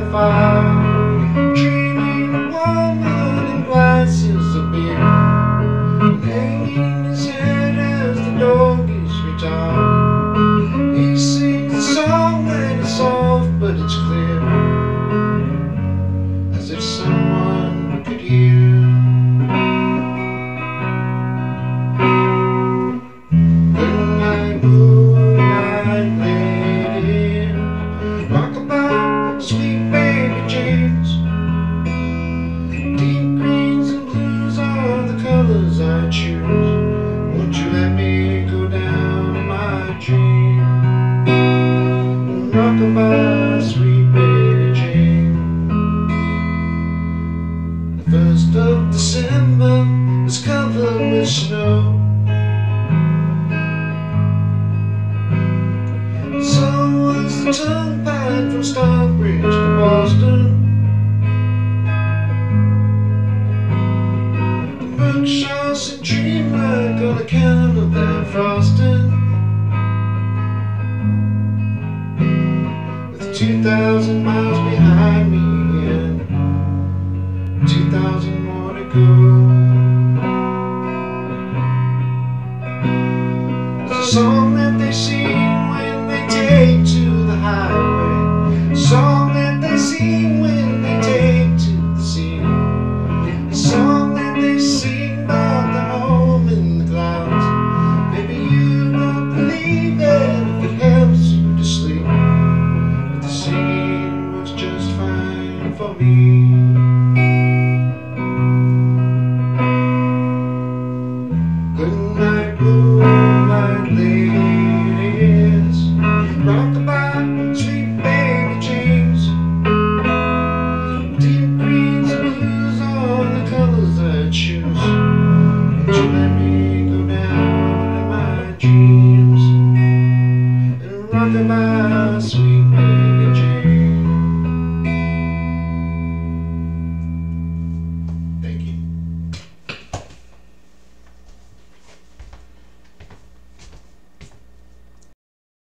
the fire, dreaming of woman and glasses of beer, and hanging his head as the doggies retire. He sings a song that is soft, but it's clear, as if someone could hear. Moonlight, moonlight lady, rockabye, sweet baby James. Deep greens and blues are the colors I choose. Won't you let me go down my dream? Rockabye, sweet baby Jane. The 1st of December was covered with snow. So was the turnpike from Stockbridge to Boston. The Berkshires seemed dreamlike on account of that frosting. With 2,000 miles behind me and 2,000 more to go. It's a song that they sing when they take to the highway, a song that they sing when they take to the sea, a song that they sing about the home in the clouds. Maybe you don't believe it if it helps you to sleep, but the singing was just fine for me.